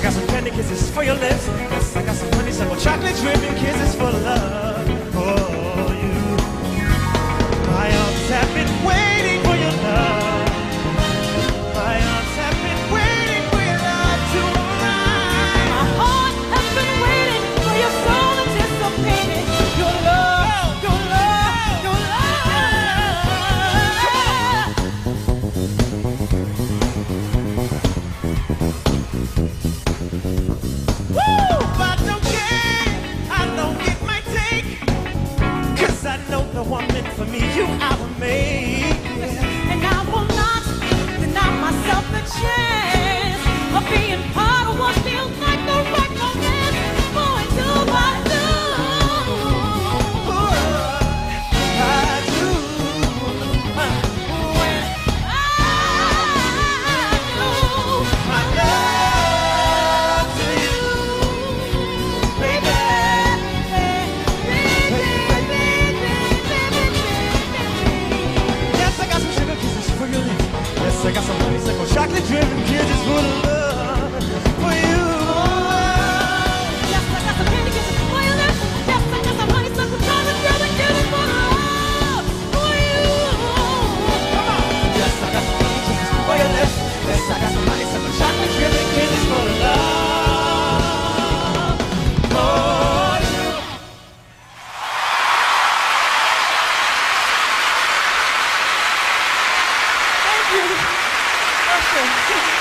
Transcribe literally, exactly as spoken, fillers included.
got some candy kisses for your lips. Yes, I got some honeysuckle chocolate dripping kisses for love. For you. My arms have been waiting for your love. My arms have been waiting for your love to arrive. My heart has been waiting for your soul anticipating your love, your love, your love. Woo! But don't care, I know it might take, 'cause I know the one meant for me, you I will make. And I will not deny myself the chance of being part of what feels like the right romance. Boy, do I do. I do. When I do My love to you, baby. Yes, I got some sugar kisses for your lips. Yes, I got some honeysuckle chocolate dripping kisses for love, for you. Yes, I got some candy kisses for your lips. Yes, I got some honeysuckle chocolate dripping kisses for love, for you. Come on. Yes, I got some honey kisses for your lips. Yes, I got some honeysuckle chocolate dripping kisses for love, for you. Thank you. Usher.